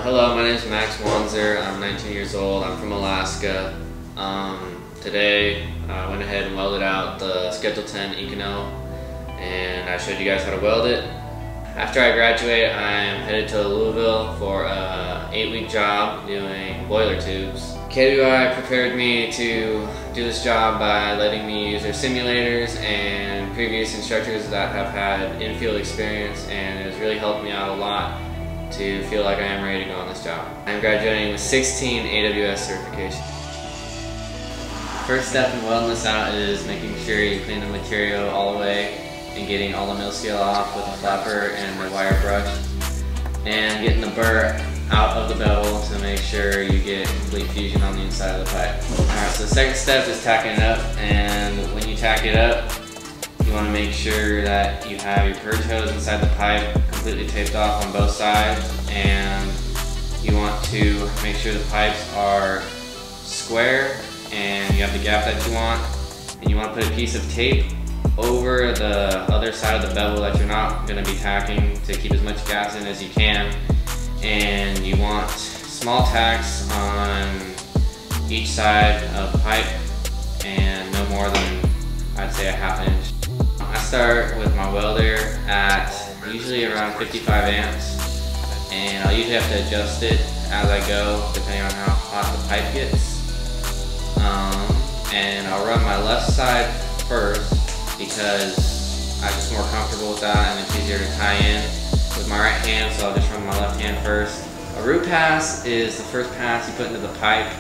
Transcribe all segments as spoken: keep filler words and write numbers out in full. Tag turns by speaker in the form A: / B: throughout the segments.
A: Hello, my name is Max Wanser. I'm nineteen years old. I'm from Alaska. Um, today I went ahead and welded out the Schedule ten Inconel, and I showed you guys how to weld it. After I graduate, I'm headed to Louisville for a eight week job doing boiler tubes. K W I prepared me to do this job by letting me use their simulators and previous instructors that have had in-field experience, and it has really helped me out a lot to feel like I am ready to go on this job. I'm graduating with sixteen A W S certifications. First step in welding this out is making sure you clean the material all the way and getting all the mill scale off with a flapper and the wire brush, and getting the burr out of the bevel to make sure you get complete fusion on the inside of the pipe. Alright, so the second step is tacking it up, and when you tack it up, you want to make sure that you have your purge hose inside the pipe completely taped off on both sides, and you want to make sure the pipes are square and you have the gap that you want, and you want to put a piece of tape over the other side of the bevel that you're not going to be tacking to keep as much gas in as you can. And you want small tacks on each side of the pipe, and no more than, I'd say, a half inch. I start with my welder at usually around fifty-five amps, and I'll usually have to adjust it as I go depending on how hot the pipe gets. Um, and I'll run my left side first because I'm just more comfortable with that and it's easier to tie in with my right hand, so I'll just run my left hand first. A root pass is the first pass you put into the pipe,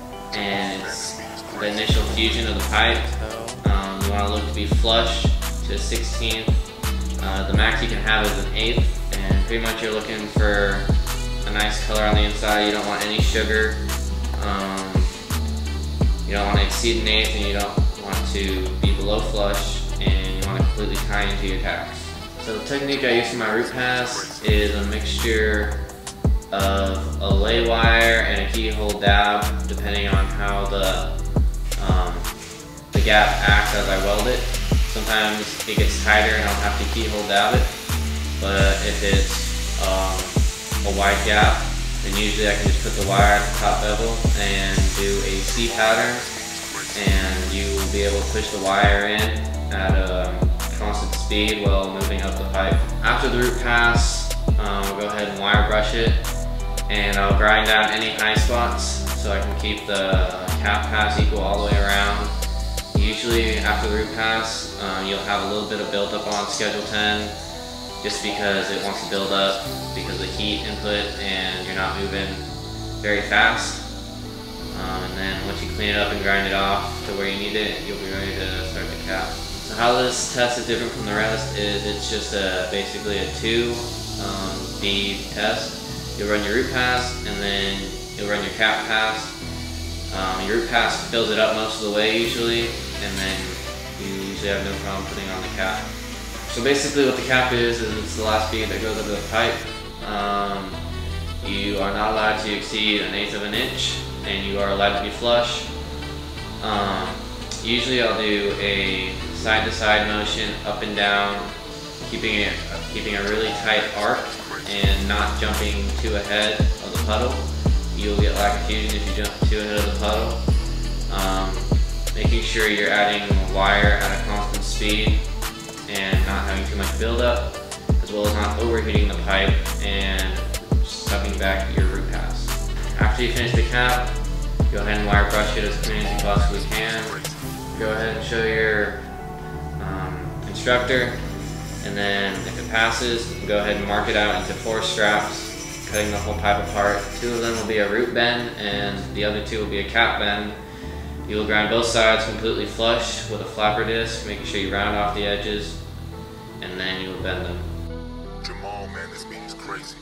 A: and it's the initial fusion of the pipe. Um, you want to look to be flush to a sixteenth. Uh, the max you can have is an eighth, and pretty much you're looking for a nice color on the inside. You don't want any sugar. Um, you don't want to exceed an eighth, and you don't want to be below flush, and you want to completely tie into your tacks. So the technique I use for my root pass is a mixture of a lay wire and a keyhole dab, depending on how the um, the gap acts as I weld it. Sometimes it gets tighter and I'll have to keyhole dab it, but if it's um, a wide gap, then usually I can just put the wire at the top bevel and do a C pattern, and you will be able to push the wire in at a constant speed while moving up the pipe. After the root pass, um, we'll go ahead and wire brush it, and I'll grind down any high spots so I can keep the cap pass equal all the way around. Usually after the root pass, um, you'll have a little bit of buildup on Schedule ten just because it wants to build up because of the heat input and you're not moving very fast. Um, and then once you clean it up and grind it off to where you need it, you'll be ready to start the cap. So how this test is different from the rest is it's just a, basically a two um, bead test. You'll run your root pass, and then you'll run your cap pass. Um, your root pass fills it up most of the way usually, and then you usually have no problem putting on the cap. So basically what the cap is, is it's the last bead that goes into the pipe. Um, you are not allowed to exceed an eighth of an inch, and you are allowed to be flush. Um, usually I'll do a side-to-side motion, up and down, keeping it, keeping a really tight arc and not jumping too ahead of the puddle. You'll get lack of fusion if you jump too ahead of the puddle. Um, making sure you're adding wire at a constant speed and not having too much buildup, as well as not overheating the pipe and sucking back your root pass. After you finish the cap, go ahead and wire brush it as clean as you possibly can. Go ahead and show your um, instructor, and then if it passes, go ahead and mark it out into four straps, cutting the whole pipe apart. Two of them will be a root bend, and the other two will be a cap bend. You will grind both sides completely flush with a flapper disc, making sure you round off the edges, and then you will bend them.
B: Jamal, man, this beat is crazy.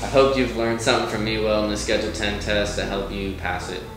A: I hope you've learned something from me welding the Schedule ten test to help you pass it.